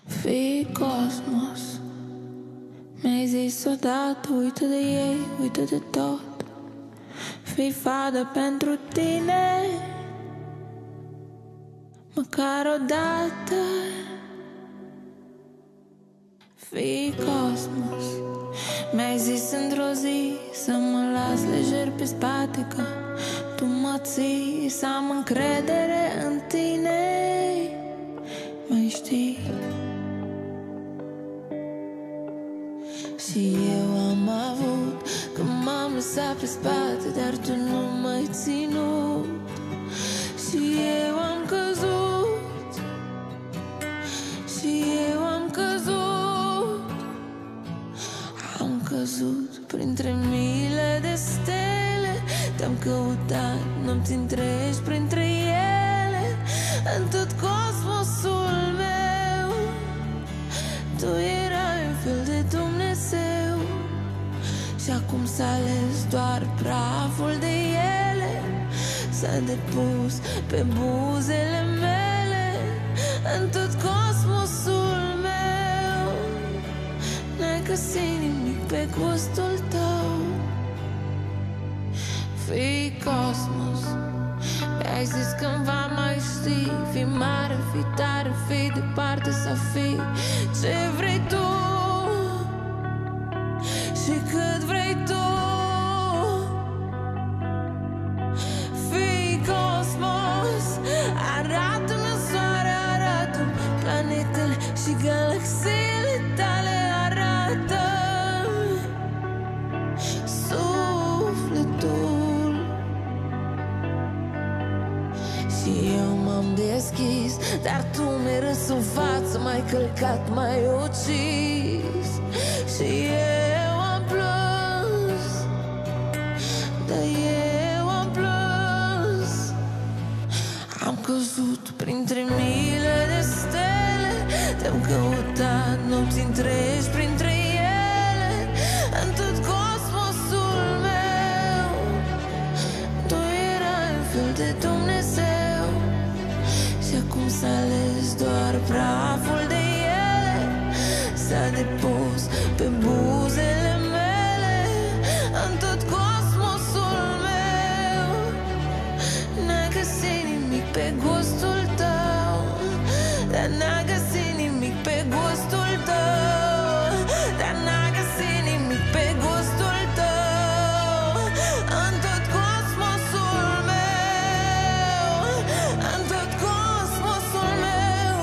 Fii cosmos, mi-ai zis odată, uită de ei, uită de tot. Fii fadă pentru tine, măcar odată. Fii cosmos, mi-ai zis într-o zi să mă las lejer pe spate, că tu mă ții, să am încredere în tine. Mai știi? Și eu am avut, că m-am lăsat pe spate, dar tu nu m-ai ținut. Și eu am căzut, și eu am căzut. Am căzut printre miile de stele, te-am căutat nopți întregi printre ele. În tot cosmosul meu tu erai un fel de Dumnezeu. Și acum s-a ales doar praful de ele, s-a depus pe buzele mele. În tot cosmosul meu n-ai găsit nimic pe gustul tău. Fii cosmos, mi-ai zis cândva mai știi. Fii mare, fii tare, fii departe sau fii ce vrei tu și cât vrei tu. Fii cosmos, arată-mi soare, arată-mi planetele și galaxiile tale, arată-mi sufletul. Și eu m-am deschis, dar tu mi-ai râs în față, m-ai călcat, m-ai ucis. Și eu am plâns, dar eu am plâns. Am căzut printre miile de stele, te-am căutat nopți întregi printre ele. În tot cosmosul meu tu erai un fel de Dumnezeu. Și acum s-a ales doar praful de ele, s-a depus pe buzele mele. În tot cosmosul meu n-ai găsit nimic pe gustul tău, dar n-ai găsit nimic pe gustul tău, dar n-ai găsit nimic pe gustul tău. În tot cosmosul meu, în tot cosmosul meu.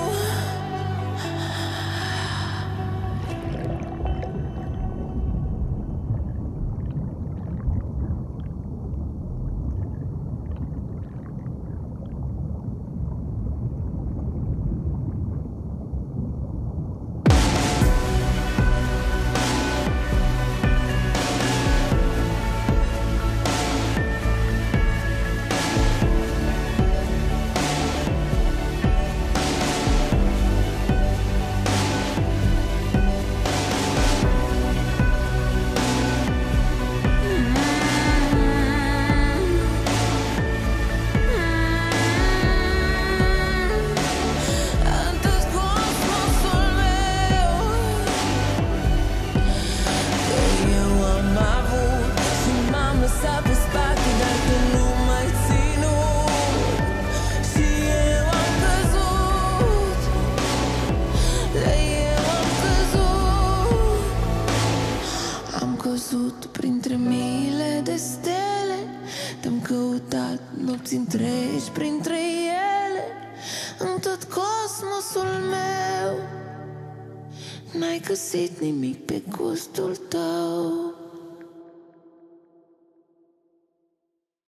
Printre miile de stele, te-am căutat nopți întregi printre ele. În tot cosmosul meu n-ai găsit nimic pe gustul tău.